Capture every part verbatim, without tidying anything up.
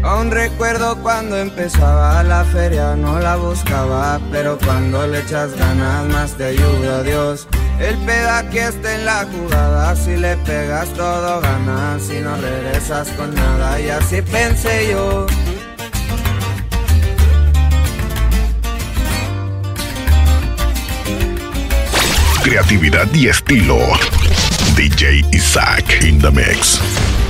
Aún recuerdo cuando empezaba la feria, no la buscaba, pero cuando le echas ganas más te ayuda Dios. El peda que está en la jugada, si le pegas todo ganas, si no regresas con nada, y así pensé yo. Creatividad y estilo. D J Isaac in the mix.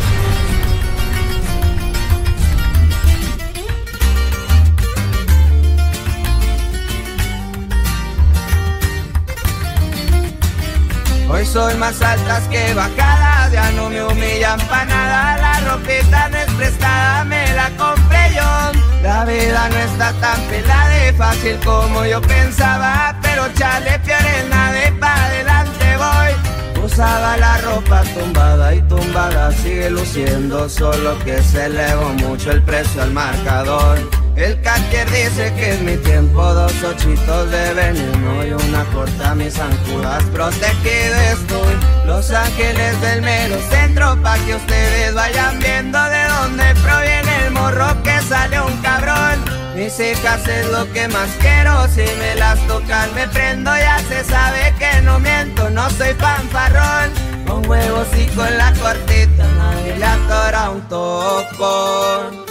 Hoy soy más altas que bajadas, ya no me humillan pa' nada. La ropita no es prestada, me la compré yo. La vida no está tan pelada y fácil como yo pensaba, pero chale, peor es nada y pa' adelante voy. Usaba la ropa tumbada y tumbada sigue luciendo, solo que se elevó mucho el precio al marcador. El Cartier dice que es mi tiempo, dos ochitos de veneno y una corta, mis zancudas protegido estoy. Los Ángeles del mero centro, pa' que ustedes vayan viendo de dónde proviene el morro que sale un cabrón. Mis hijas es lo que más quiero, si me las tocan me prendo, ya se sabe que no miento, no soy fanfarrón. Con huevos y con la cortita nadie le atora un topón.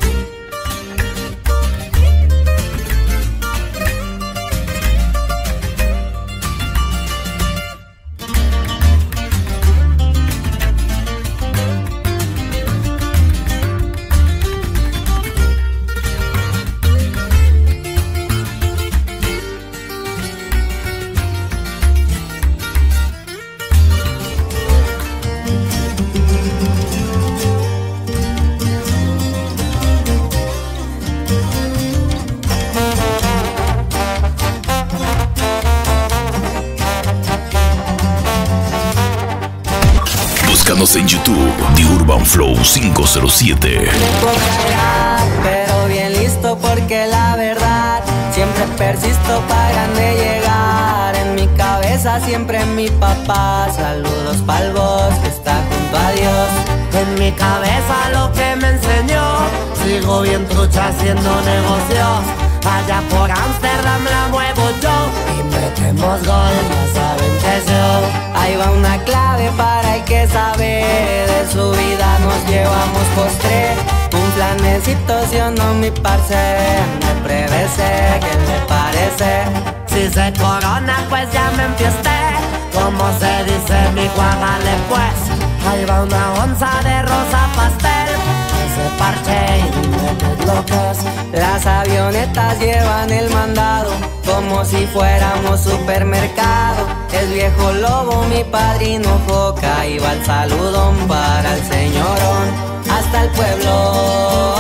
Búscanos en YouTube, The Urban Flow cinco cero siete. Pero bien listo porque la verdad siempre persisto para grande llegar. En mi cabeza siempre mi papá, saludos pa'l vos que está junto a Dios. En mi cabeza lo que me enseñó, sigo bien trucha haciendo negocios. Allá por Amsterdam la muevo yo y metemos gol, ya saben que yo. Ahí va una clave para el que sabe, de su vida nos llevamos postre. Un planecito, si o no mi parce, me prevese, ¿qué le parece? Si se corona pues ya me enfiesté, como se dice mi guagale pues. Ahí va una onza de rosa pastel, ese parche y me lo que es. Las avionetas llevan el mandado, como si fuéramos supermercado. El viejo lobo, mi padrino Joca, y va el saludón para el señorón, hasta el pueblo.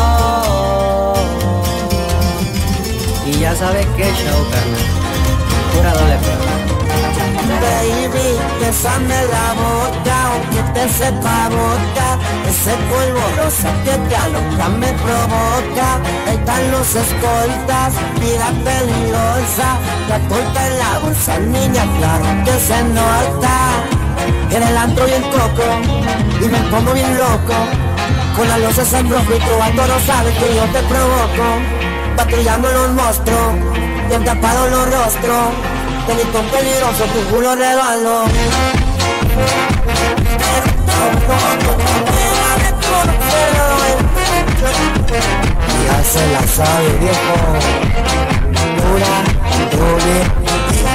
Y ya sabe qué show, carnal, pura doble P. Baby, bésame la boca, aunque te sepa boca. Ese polvo rosa que te aloca me provoca. Ahí están los escoltas, vida peligrosa. La corta en la bolsa, niña, claro que se nota. En el antro bien coco, y me pongo bien loco. Con las luces en rojo y tu alto no sabe que yo te provoco. Patrullando los monstruos, bien tapados los rostros. Delito peligroso, tu culo redondo. Ya se la sabe, viejo. Dura, dura.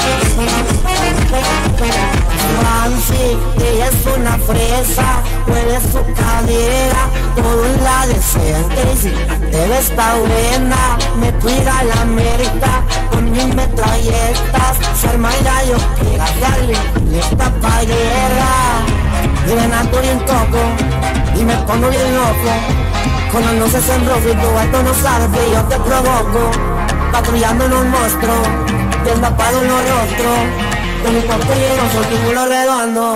Fancy, ella es una fresa, mueve su cadera, todo en la decente, sí, debe estar buena, me cuida la América, con mis metralletas, se arma el gallo, que darle, lista pa' guerra, miren ando bien coco, y me pongo bien loco, con las luces en rojo y tu alto no sabe que yo te provoco, patrullando en un monstruo, bien tapado en los rostros. Con mi cuerpo lleno, soy tu culo redondo.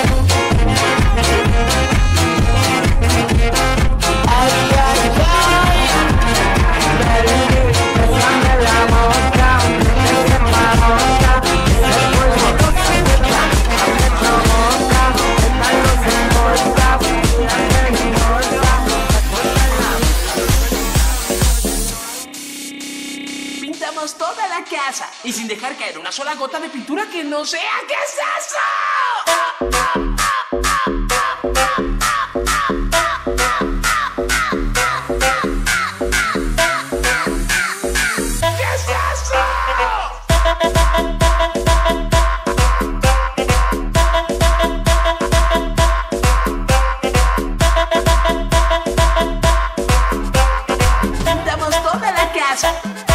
Ay, ay, ay. Baby, bésame la boca, me provoca. El polvo rosa me provoca. Están los en bolsa, la peligrosa. la casa y sin dejar caer una sola gota de pintura que no sea. ¿Qué es eso? ¿Qué es eso? Pintamos toda la casa.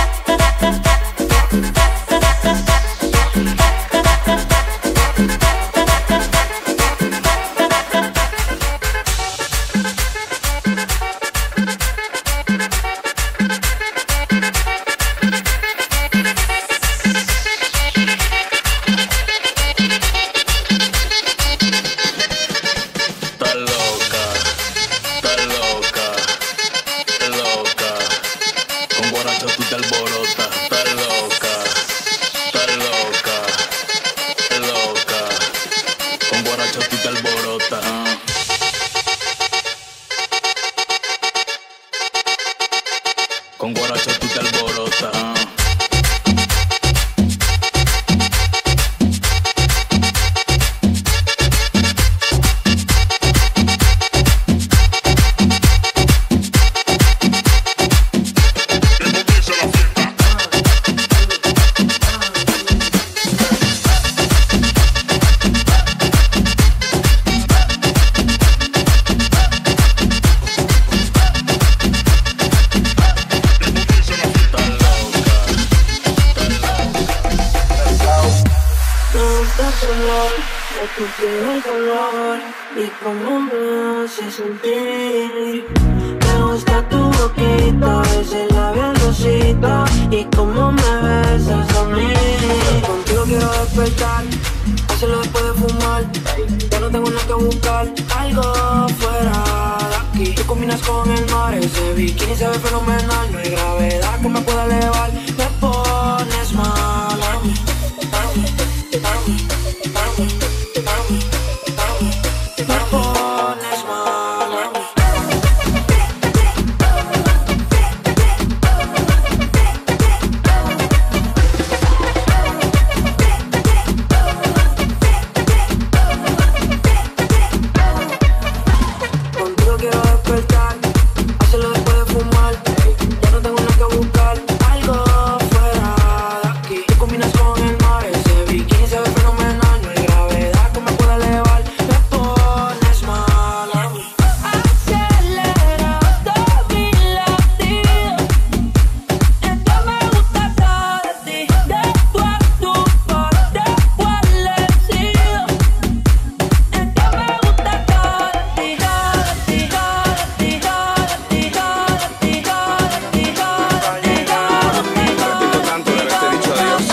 Con guaracho tú te alborotas. Tu piel, el color y cómo me hace sentir. Me gusta tu boquita, ese labial rosita y cómo me besas a mí. Contigo quiero despertar, hacerlo después de fumar. Ya no tengo nada que buscar, algo fuera de aquí. Tú combinas con el mar, ese bikini se ve fenomenal. No hay gravedad que me pueda elevar, me pones mal a mí, a mí, a mí, a mí. Me pones mal a mí. Contigo quiero despertar, hacerlo después de fumar. Ya no tengo nada que buscar, algo fuera de aquí. Tú combinas con el mar, ese bikini se ve fenomenal. No hay gravedad que me pueda elevar, me pones mal a mí. Acelera todo mi latido, esto me gusta todo de ti. De tu a tu porte establecido, esto me gusta todo de ti. Todo de ti, todo de ti, todo de ti, todo de ti, todo de ti, todo de ti, todo de ti. Repito tanto de haberte dicho adiós.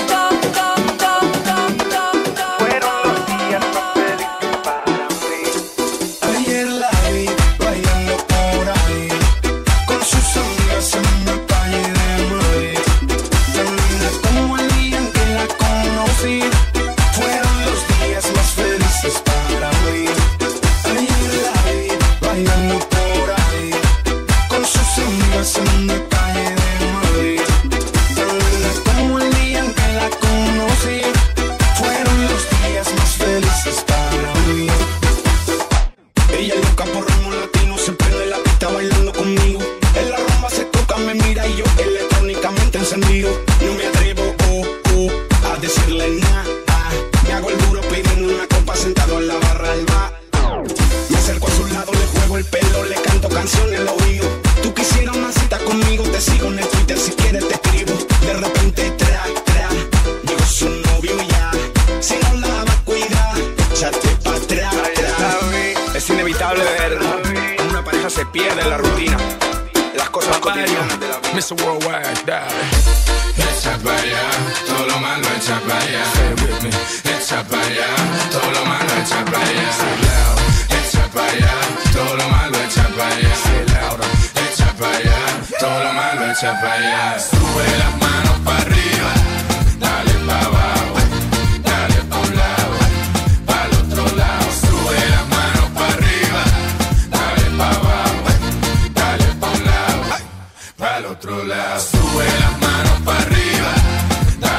Fueron los días más felices para mí. Ayer la vi bailando por ahí con sus amigas en una calle de Madrid. Tan linda como el día en que la conocí. Fueron los días más felices para mí. Ayer la vi bailando por ahí con sus amigas en una calle de Madrid. Tan linda como el día en que la conocí. Fueron los días más felices para mí. Ella loca por ritmo latino, se prende la pista bailando conmigo. En la rumba se toca, me mira y yo electrónicamente encendido. No me atrevo oh, oh, a decirle nada. Me hago el duro pidiendo una copa sentado en la barra del bar. Me acerco a su lado, le juego el pelo, le canto canciones al oído. Tú quisieras una cita conmigo, te sigo en el Twitter, si quieres te escribo. De repente tra, tra, digo su novio ya. Si no la va a cuidar, échate pa' atrás. Es inevitable ver cómo una pareja se pierde en la rutina, las cosas cotidianas de la vida. mister Worldwide, dale. Echa pa' allá, todo lo malo echa pa' allá. Echa pa' allá, todo lo malo echa pa' allá. Echa pa' allá, todo lo malo echa pa' allá. Echa pa' allá, todo lo malo echa pa' allá. Sube las manos pa' arriba, dale pa' abajo, dale pa' un lado, pa' el otro lado. Sube las manos pa' arriba, dale pa' abajo, dale pa' un lado, pa' el otro lado. Sube las manos pa' arriba, dale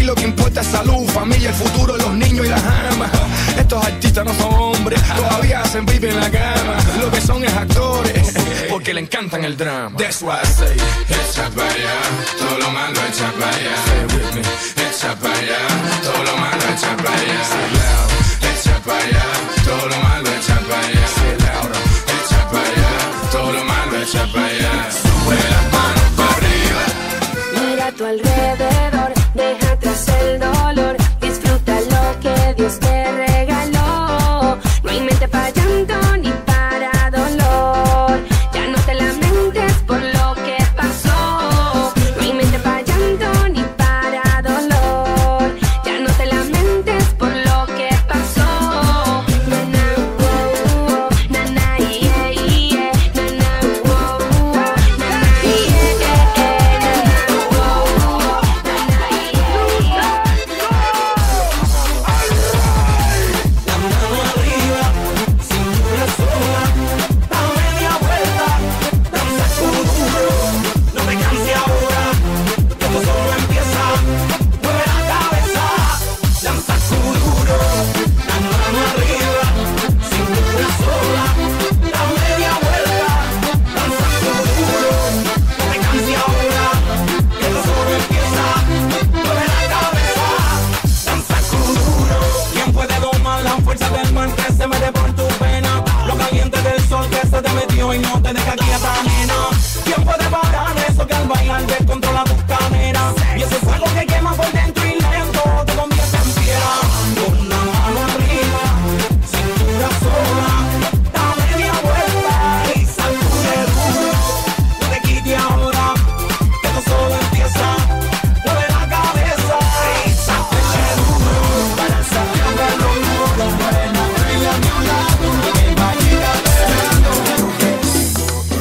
lo que importa es salud, familia, el futuro, los niños y las amas. Estos artistas no son hombres, todavía hacen pipi en la cama. Lo que son es actores, porque le encantan el drama. That's why I say, echa para allá, todo lo malo echa para allá. Say with me, echa para allá, todo lo malo echa para allá. Say loud, echa para allá, todo lo malo echa para allá. Say loud, echa para allá, todo lo malo echa para allá. Sube las manos para arriba. Mira a tu alrededor, deja atrás el dolor, disfruta lo que Dios te regaló. No hay mente para llanto ni para dolor, ya no te lamentes por lo que pasó. No hay mente para llanto ni para dolor, ya no te lamentes por lo que pasó. Nana, oh, oh, nana, yeah, yeah, nana, oh, oh, nana, yeah, yeah, nana, oh, oh, nana, yeah. La mano arriba, cintura sola, da media vuelta, danza como duro, no te canses ahora, que esto solo empieza, mueve la cabeza, danza como duro, la mano arriba, cintura sola, da media vuelta, danza como duro, no te canses ahora, que esto solo empieza, mueve la cabeza, danza como duro. ¿Quién puede domar la fuerza del mar que se mete por tu pena? Lo caliente del sol que se te metió y no te deja quieta, nena. ¿Quién puede parar eso que al bailar descontrola tus caderas? Y ese fuego que quema por dentro y lento te convierte en piedra. Con la mano arriba, cintura sola, da media vuelta y sacude duro. No te quites ahora, que esto solo empieza. Mueve la cabeza y sacude duro. Para salir de lo duro, mueve la reina a mi lado, que va a llegar esperando.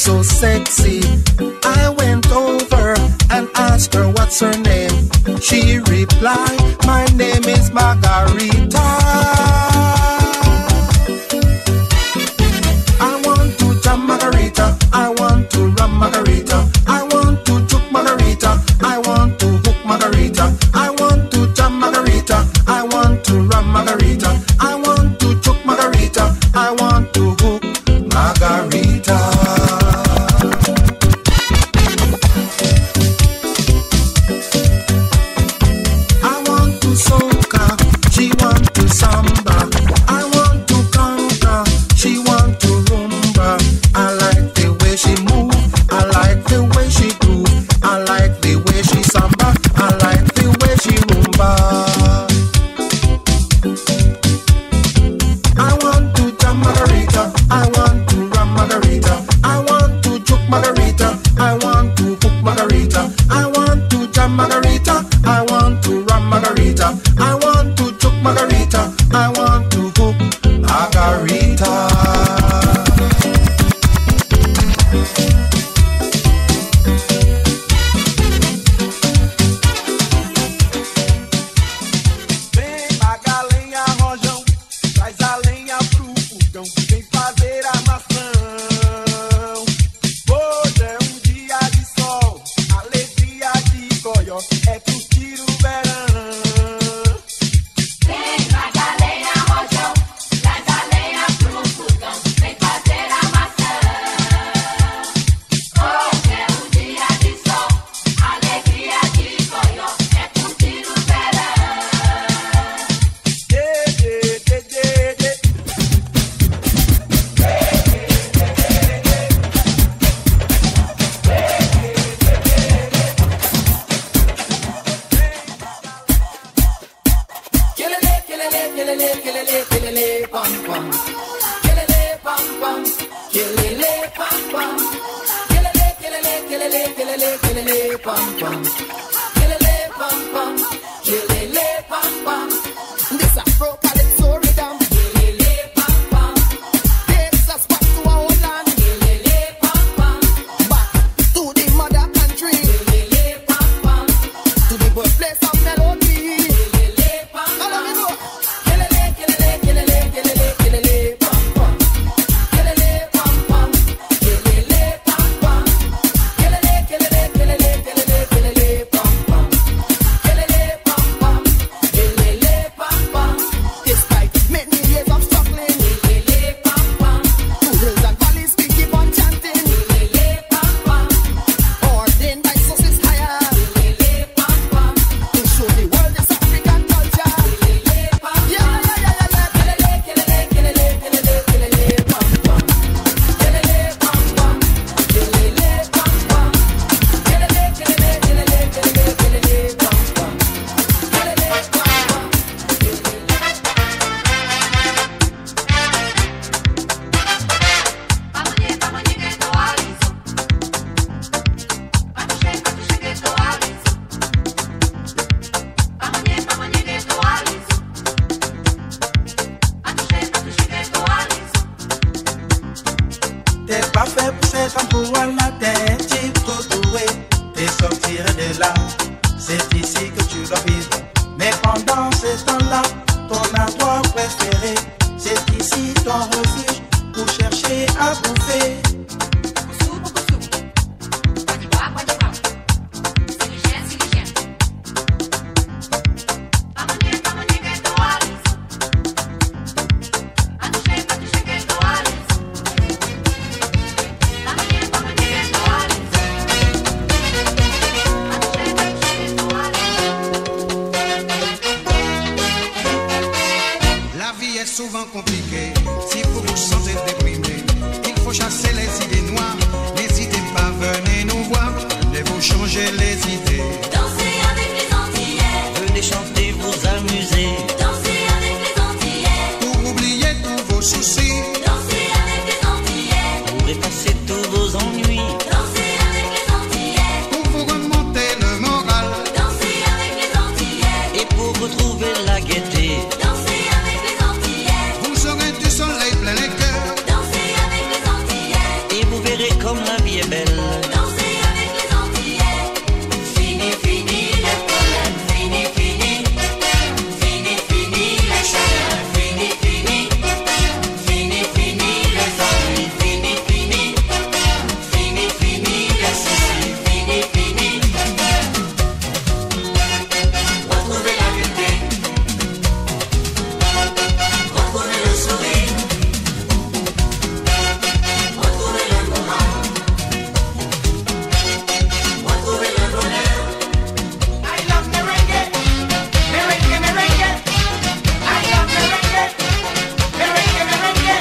so sexy. I went over and asked her what's her name. She replied, my name is Margarita. I want to jam margarita, I want to rum margarita, I want to juke margarita, I want to hook margarita, I want to jam margarita, I want to rum margarita, I want to juke margarita, I want to hook margarita. I want to soca, she want to samba, I want to conga, she want to rumba. I like the way she move, I like the way she groove, I like the way she samba, I like the way she rumba. I want to jam margarita, I want to rum margarita, I want to juke margarita, I want to hook margarita, I want to jam margarita, I want to rum margarita, I want to juke margarita, I want to hook margarita. Vem Magalenha Rojão, traz a lenha pro fogão, vem fazer armação. Hoje é um dia de sol, alegria de coió, é curtir o verão. Vem Magalenha Rojão, traz a lenha pro fogão, vem fazer armação. Hoje é um dia de sol, alegria de coió, é curtir o verão. Dê, dê, dê, dê, dê. Kilele, kilele, kilele, kilele, kilele, pam pam. Kilele, pam pam. Kilele, pam pam. Kilele, kilele, kilele, kilele, kilele, pam pam. Kilele, pam pam. Kilele, pam pam. This Afro Calypso rhythm. Kilele, pam pam. Takes us back to our own land. Kilele, pam pam. Back to the mother country. Kilele, pam pam. To the birthplace of melody. Kilele, pam Now let me pam. know. Kilele, kilele, kilele, kilele, kilele, pam pam. Kilele, pam pam. Kilele, pam pam. Kilele, kilele, kilele, kilele, kilele, pam pam. Kilele, pam pam. Kilele, pam pam. Despite many years of struggling, Kilele, pam pam. through hills and valleys we keep on chanting. Kilele, pam pam. Ordained by sources higher Kilele, pam pam. to show the world this African culture. Kilele, pam pam. Yeah, yeah, yeah, yeah, yeah. Kilele, kilele, kilele, kilele, kilele, pam pam. Kilele, pam pam. Kilele, pam pam. Kilele, kilele, kilele, kilele, kilele, pam pam. Kilele, pam pam. Pamonye, pamonye que tô aliso. Patuxe, patuxe que tô aliso. Pamonye, pamonye que tô aliso. Patuxe, patuxe que tô aliso. T'es pas fait pour cet endroit là, t'es chico doué. T'es sortir de là, c'est ici que tu dois vivre. Mais pendant ce temps-là, ton endroit préféré, c'est ici ton refuge pour chercher à bouffer. Bucu, bucu. Pode voar, pode voar. Se ligeia, se ligeia. Pamonye, pamonye que tô aliso. Patuxe, patuxe que tô aliso. Pamonye, pamonye que tô aliso. Patuxe, patuxe que tô aliso. La vie est souvent compliquée, si vous vous sentez déprimé, il faut chasser les idées noires. N'hésitez pas, venez nous voir, venez vous changer les idées. Dansez avec les Antillais. Venez chanter, vous amuser. Dansez avec les Antillais. Pour oublier tous vos soucis, Dansez avec les Antillais. Pour effacer tous vos ennuis. Dansez avec les Antillais. pour vous remonter le moral. Dansez avec les Antillais. Et pour retrouver la gaieté. Dansez avec les Antillais. Vous aurez du soleil plein les cœurs. Dansez avec les Antillais. Et vous verrez comme la elle. Danser avec les Antillais. Fini, fini les problèmes. Fini, fini. Fini, fini les chagrins. Fini, fini. Fini, fini les ennuis. Fini, fini. Fini, fini les soucis. Fini, fini. Retrouvez la gaieté. Retrouvez le sourire. Retrouvez le moral. Retrouvez le bonheur. I love merengue. Merengue, merengue. I love merengue. Merengue, merengue.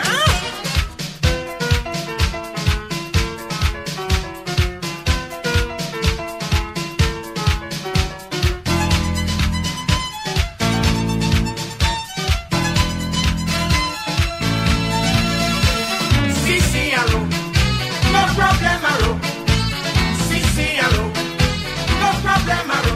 Si, si, allo. No problem, allo. Si, si, allo. No problem, allo.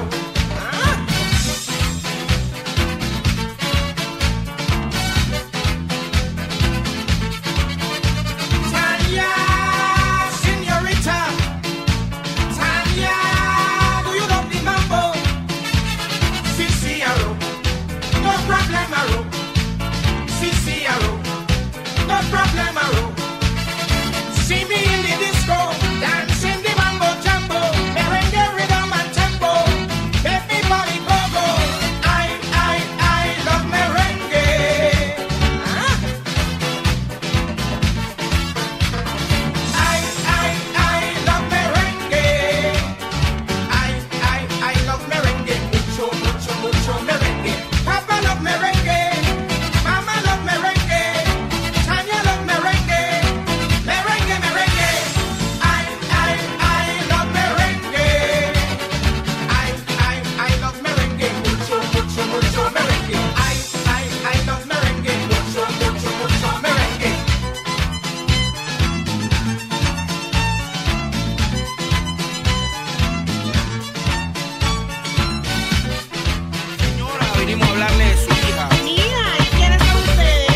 Tanya, señorita. Tanya, do you love the mambo? Si, si, allo. No problem, allo. Si, si, allo. No problem, allo. See me in the disco, dancing the mambo jambo, merengue rhythm and tempo, everybody go go. I, I, I love merengue. Huh? I, I, I love merengue. I, I, I love merengue. Mucho, mucho, mucho merengue. Papa love merengue. Mama love merengue. Tanya love merengue. Merengue, merengue. I, I, I love merengue. I, I, I love merengue. Mucho, mucho, mucho merengue. I, I, I love merengue. Mucho, mucho, mucho merengue. Señora, venimos a hablarle de su hija. Mira, ¿y quiénes son ustedes?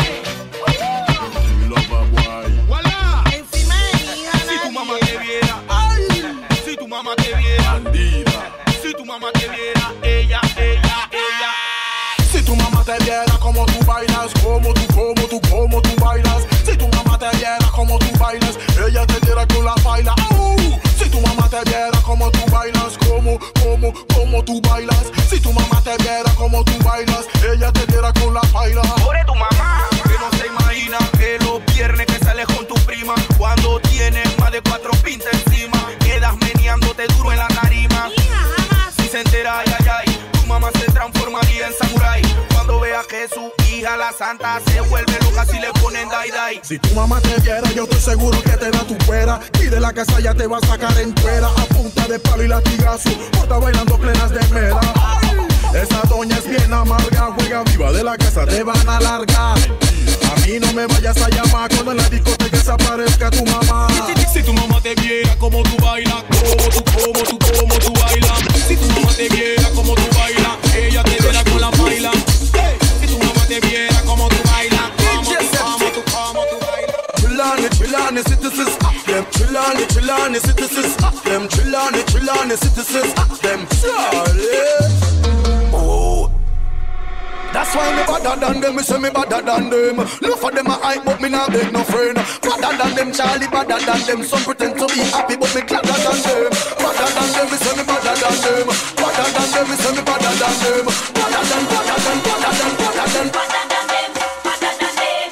¡Voilà! Encima de mi hija. Si tu mamá te viera, ay, si tu mamá te viera, bandida. Si tu mamá te viera, ella, ella, ella. Si tu mamá te viera como tú bailas, como tú, como tú, como tú bailas. Si tu mamá te viera como tú bailas, ella te diera con la baila. Oh. Si tu mamá te viera como tú bailas, como, como, como tú bailas. Si tu mamá te viera como tú bailas, ella te diera con la baila. Pobre tu mamá, que no se imagina que los viernes que sales con tu prima, cuando tienes más de cuatro pintas encima, quedas meneándote duro en la tarima. Si se entera, ay, ay, ay, tu mamá se transformaría en samurái. Cuando vea que su hija, la santa, se vuelve loca si le ponen dai dai. Si tu mamá te viera, yo estoy seguro que te da tu fuera. Y de la casa ya te va a sacar en fuera. A punta de palo y latigazo, porta bailando plenas de mera. Esa doña es bien amarga, juega viva de la casa, te van a largar. A mí no me vayas a llamar cuando en la discoteca desaparezca tu mamá. Si tu mamá te viera como tú bailas, como tú, como tú, como tú bailas. Si tu mamá te viera como tú bailas, ella te verá con la baila. Si tu mamá te viera como tú bailas, como tú, como tú, como tú bailas. Chillani, chillani, citizens, them chillani, chillani, citizens, them chillani, chillani, citizens, them Charlie. Oh. That's why me better than them, me say me better than them. Look for them a hype, but me not beg no friend. Better than them, Charlie, better than them. Some pretend to be happy, but me gladder than them. Better than them, me say me better than them. Better than them, me say me better than them. Better than, better than, better than, better than, better than them, better than them.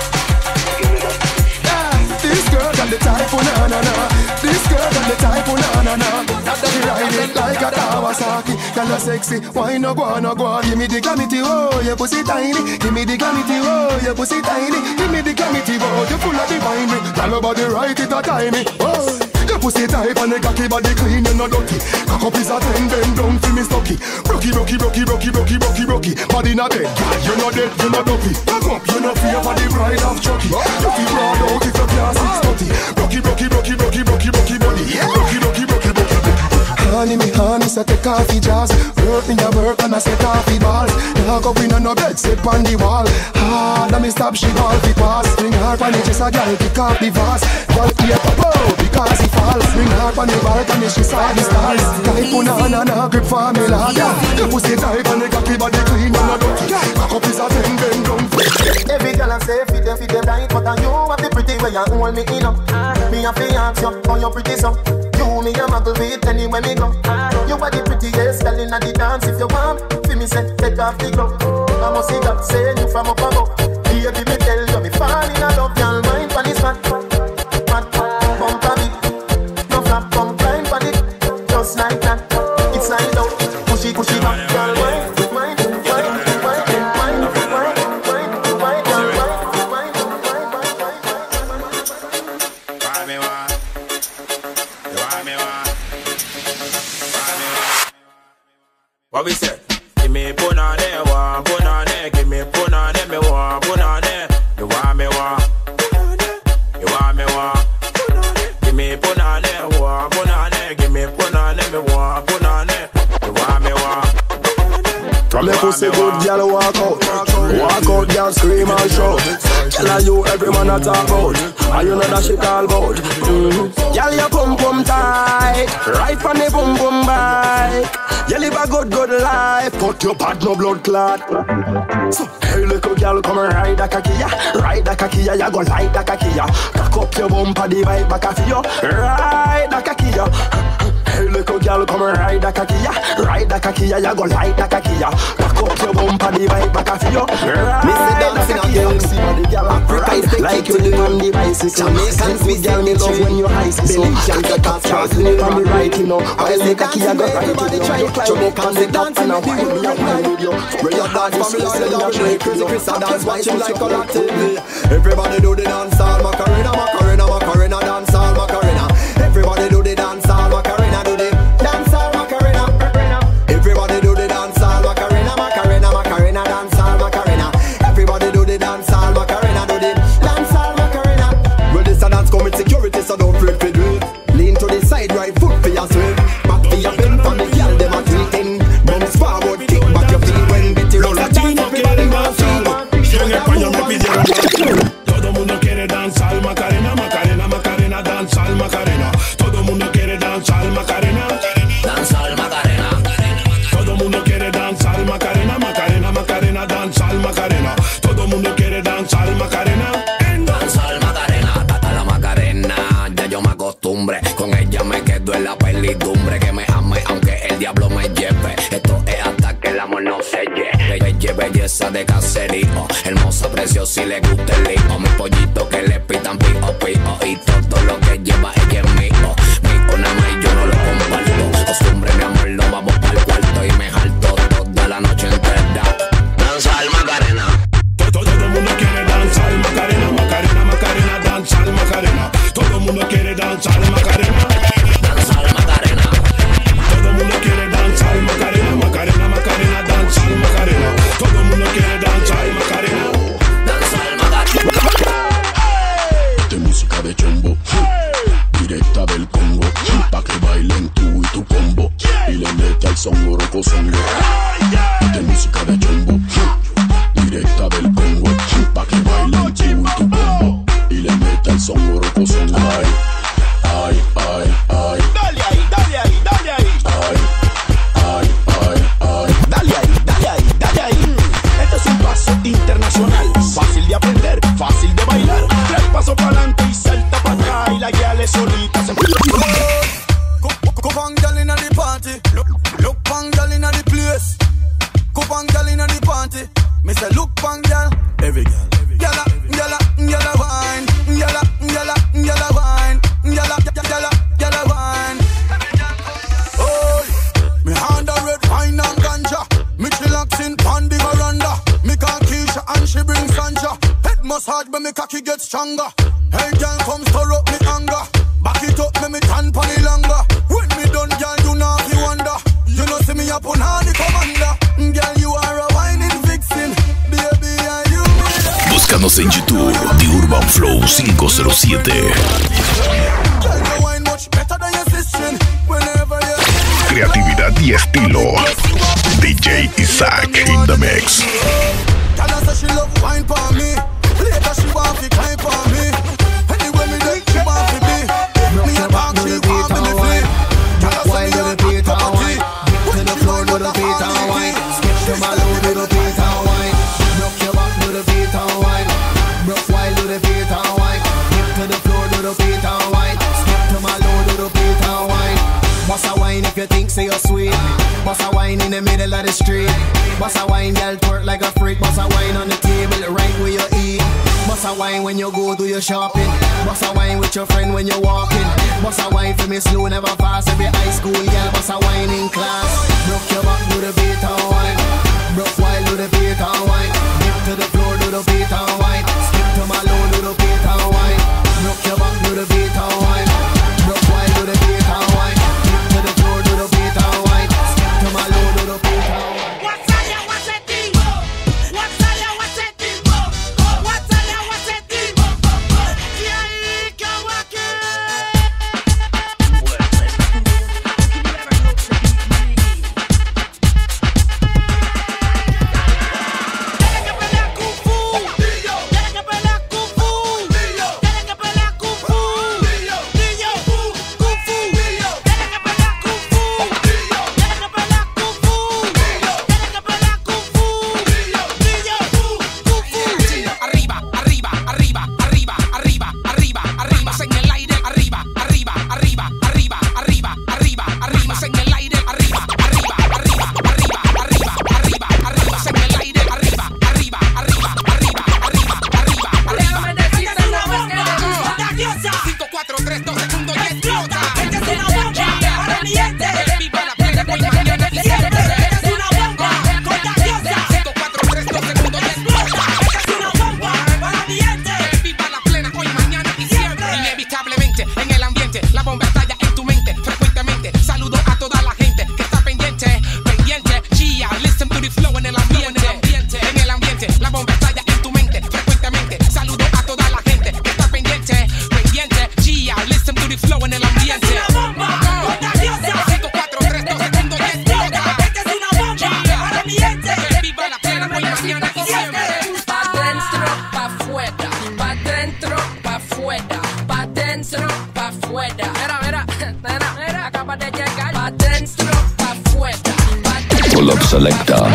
Yeah, this girl got the type of na na na. This girl got the type of na na na. That that ride it like a Kawasaki. Girl you sexy, why no go no go? Give me the glamity, oh your pussy tiny. Give me the glamity, oh your pussy tiny. Give me the glamity, oh you full of divine. Girl your body right it a timey, oh. Your pussy tight and the cocky body clean, you no dirty. Cock up is a ten, bend down for me stocky. Rocky, rocky, rocky, rocky, rocky, rocky, rocky. Body not dead, you no dead, you no dopey. Cock up, you no fear for the bride of Chucky. You feel broad out if you can't six thirty. Rocky, rocky, rocky, rocky, rocky, rocky body. Rocky, rocky, rocky, rocky, rocky. Honey me, honey me say take off the jazz. Work me a work and I set off the balls. Now go in on no bed, sit on the wall. Ah, let me stop, she ball the pass. Bring her on the chest, a girl kick off the vase. Girl here, oh, because he falls. Bring her on the balcony, she saw the stars. Type on her and her grip for me, lad. The pussy type and the cocky body clean and a dirty. Cock up is a ten, bend down. Every girl I say fit them, fit them tight, but you have the pretty way you hold me in up. Me a fi ask you, how you pretty so? You me a muggle with anywhere me go. You are the prettiest girl inna the dance. If you want, fi me say take off the glove. I must see God saying you from up above. Baby me tell you me fall in love, y'all mind pon this fat, fat, bump a bit. No flap, bump climb pon it, just like that. It's like out, pushy, pushy back, y'all mind, mind, mind, mind, mind, mind, mind. What we say? Give me put on there, one, put on there. Give me put on there, me one, put on there. You want me one? You want me one? Give me put on there, one, put on there. Give me put on there, me one, put on there. You want me one? From your pussy good, girl, walk out. Walk out, girl, scream and shout. Tell her you every man a talk about. And you know that shit all about. Mm-hmm. Girl, your pum pum tight, right on the pum pum bike. You live a good, good life, but your bad no blood clot. So, hey, little girl, come and ride a kakia. Ride a kakia, you go like a kakia. Cock up your bumper, the bike back of you. Ride a kakia. Hey, little girl, come and ride a kakia. Ride a kakia, you go like a kakia. Cock up your bumper, the bike back of you. Ride a kakia. See what the girl ride like you do on the bicycle. Jamaicans, we girl, me love when you high school. Charles, me from the right, you know. While the kakia go right to the Jamaicans, they dance and I wine me up my video. Where your dance from me, I say you're shake crazy. Chris a dance watching like on a T V. Everybody do the dance all Macarena, Macarena, Macarena, dance all Macarena. Everybody do the dance all Macarena, do the dance all Macarena. Everybody do the dance all Macarena, Macarena, Macarena, dance all Macarena. Everybody do the dance all Macarena, do the dance all Macarena. Well, this a dance come with security, so don't fret for do it. Lean to the side, right foot for your swing. Back for your bend from the girl, them a tweeting. Bounce forward, kick back your feet when bitty roll a dance. Everybody dance all Todo mundo quiere danzar Macarena, Macarena, Macarena, danzar Macarena. Todo mundo quiere danzar Macarena, danzar Macarena. Todo mundo quiere danzar Macarena, Macarena, Macarena, danzar Macarena. Todo mundo quiere danzar Macarena, danzar Macarena. A la Macarena, ya yo me acostumbré. Con ella me quedo en la pelidumbre. Que me ame aunque el diablo me lleve. Esto es hasta que el amor no se lleve. Belle, belleza de caserío, hermosa, preciosa y le gusta el lío. Mi pollito que le pitan pío, pío. Y todo lo que lleva ella es mío. Mío nada más y yo no lo comparto. Costumbre, mi amor, no vamos pa'l cuarto. Y me jalto toda la noche entera. Danzar Macarena. Todo, todo el mundo quiere danzar Macarena, Macarena, Macarena, danzar Macarena. Todo el mundo quiere danzar Macarena, danzar Macarena. Todo el mundo quiere danzar Macarena, Macarena, Macarena, danzar Macarena. Todo el mundo quiere danzar Macarena, danzar Macarena. De música de chombo, directa del Congo, pa' que bailen tú y tu combo y le meta el son oroco songo. De música de chombo, directa del Congo, pa' que bailen tú y tu combo y le meta el son oroco songo. Ay, ay, ay, ay. Dale ahí, dale ahí, dale ahí. Ay, ay, ay, ay. Dale ahí, dale ahí, dale ahí. Este es un paso internacional, fácil de aprender, fácil de bailar. Tres pasos para adelante y salta para atrás y la guía le solita se Come on, girl inna the party. Look, look, on girl inna the place. Come on, girl inna the party. Me say, look, on girl. Every girl, gyal, gyal, gyal wine, gyal, gyal, gyal wine, gyal, gyal, gyal wine. Oh, me hand a red wine and ganja. Me chillaxing pon the veranda. Me call Keisha and she bring Sanja. Head massage, but me cocky get stronger. Hey, girl, come stir up me anger. Back it up, me me tan pon it longer. When me done, girl, you know you wonder. You know see me up on the commander. Girl, you are a whining vixen. Baby, are you me? Búscanos en YouTube, The Urban Flow cinco cero siete. Girl, you wine much better than your sister. Whenever you Creatividad y estilo. D J Isaac in the mix. Tell her say she love wine for me. Later she want fi climb for me. Anyway me there she want fi be. Me a talk she want me to flee. Tell her say me a hot property. To the floor, do the beat and wine. Skip to my low, do the beat and wine. Rock your back, do the beat and wine. Rock while, do the beat and wine. Skip to the floor, do the beat and wine. Skip to my low, do the beat and wine. Boss a wine if you think say you're sweet. Boss a wine in the middle of the street. Boss a wine, girl twerk like a freak. Boss a wine on the table, right where you eat. Boss a wine when you go do your shopping. Boss a wine with your friend when you're walking. Boss a wine for me slow, never fast. Every high school girl, boss a wine in class. Rock your back, do the beat and wine. Rock while, do the beat and wine. Dip to the floor, do the beat and wine. Skip to my low, do the beat and wine. Rock your back, do the beat and wine. Rock while, do the beat and wine. Dip to the floor, do the beat and wine. Skip to my low, do the beat and wine. What's all ya, what's it, Timo? What's all ya, what's it, Timo? What's all ya, what's it, Timo? Yeah, you can walk it. Arriba, arriba, arriba, arriba, arriba, arriba, arriba, en el aire, arriba, arriba, arriba, arriba, arriba, arriba, arriba, en el aire, arriba, arriba, arriba, arriba, arriba, arriba, arriba, en el aire, arriba, arriba, arriba, arriba, arriba, arriba, arriba. cinco, cuatro, tres, dos segundos y explota. Esta es una bomba ardiente. Viva la plena, hoy, mañana y siempre. Esta es una bomba contagiosa. cinco, cuatro, tres, dos segundos y explota. Esta es una bomba ardiente. Viva la plena, hoy, mañana y siempre. Inevitablemente, en el ambiente, la bomba estalla en tu mente. Frecuentemente, saludo a toda la gente que está pendiente, pendiente. Gia, listen to the flow en el ambiente. En el ambiente, la bomba estalla en tu mente. Frecuentemente, saludo a toda la gente que está pendiente, pendiente. Gia, listen to the flow en el ambiente. Esta es una bomba contagiosa. cinco, cuatro, tres, dos segundos y explota. Esta es una bomba ardiente. Viva la plena, hoy, mañana y siempre. Pa' dentro, pa' afuera, pa' dentro, pa' afuera, pa' dentro, pa' afuera. Mira, mira, mira, mira, acaba de llegar. Pa' dentro, pa' afuera, pa' dentro. Pull up selector.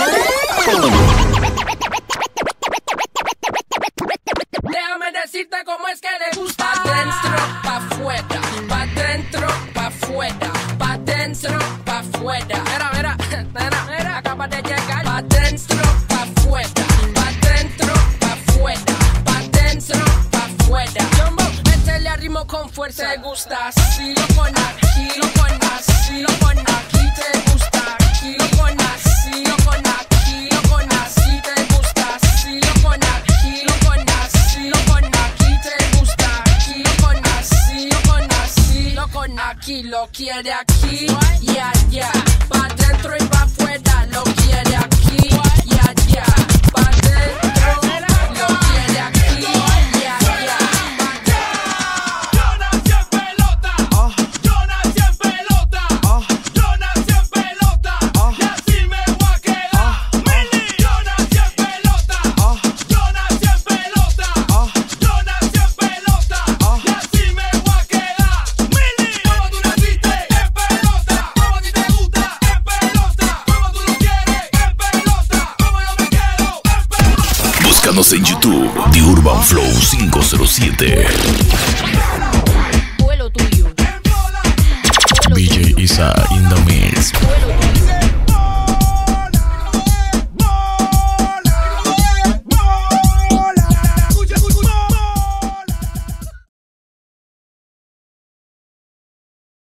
Déjame decirte cómo es que le gusta. Pa' dentro, pa' afuera, pa' dentro, pa' afuera, pa' dentro, pa' afuera. Mira, mira, mira, mira, acaba de llegar. Pa' dentro, pa' afuera, pa' dentro, pa' afuera, pa' dentro, pa' afuera. Jumbo, métele a ritmo con fuerza. Te gusta así, lo pon aquí, lo pon así, lo pon aquí. Te gusta aquí, lo pon así, lo pon aquí, lo pon así. Te gusta así, lo pon aquí, lo pon así, lo pon aquí. Te gusta aquí, lo pon así, lo pon así, lo pon aquí. Lo quiere aquí y allá, pa' dentro y pa' afuera. Lo quiere aquí y allá, pa' dentro. Lo quiere aquí y allá. Yo nací en pelota, yo nací en pelota, yo nací en pelota, y así me voy a quedar. Yo nací en pelota, yo nací en pelota, yo nací en pelota, y así me voy a quedar. Como tú naciste en pelota, como a ti te gusta en pelota, como tú lo quieres en pelota, como yo me quedo en pelota. Búscanos en YouTube, The Urban Flow cinco cero siete. Vuelo tuyo. D J Isaac in the mix. Vuelo tuyo.